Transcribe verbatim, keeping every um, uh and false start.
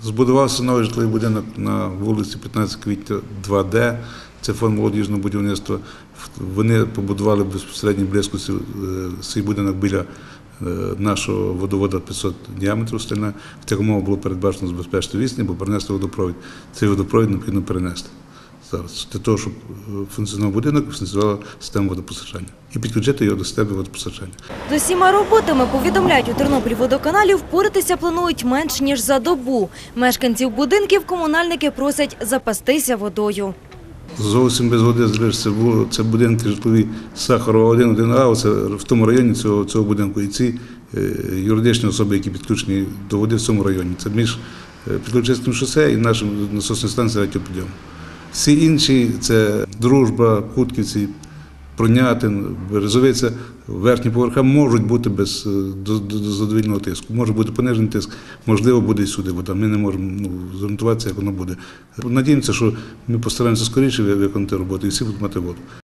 Збудувався новий житловий будинок на вулиці п'ятнадцятого квітня два Д, це фонд молодіжного будівництва. Вони побудували безпосередньо близькості свій будинок біля нашого водоводу п'ятсот діаметрів стальна. В цих умовах було передбачено забезпечити відстань, бо перенести водопровід. Цей водопровід необхідно перенести зараз, для того, щоб функціонував будинок, функціонувала система водопостачання. І підключити його до системи водопостачання. З усіма роботами, повідомляють у Тернопільводоканалі, впоратися планують менш ніж за добу. Мешканців будинків комунальники просять запастися водою. Зовсім без води залишиться, це будинки житлові Сахарова один, один А, це в тому районі цього, цього будинку. І ці юридичні особи, які підключені до води в цьому районі. Це між Підключицьким шосе і нашим насосною станцією радіопідйому. Всі інші – це Дружба, Кутківці, Пронятин, Березовиця, верхні поверха можуть бути без задовільного тиску. Може бути понижений тиск, можливо, буде і сюди вода. Ми не можемо ну, зорієнтуватися, як воно буде. Надіємося, що ми постараємося скоріше виконати роботу і всі будуть мати воду.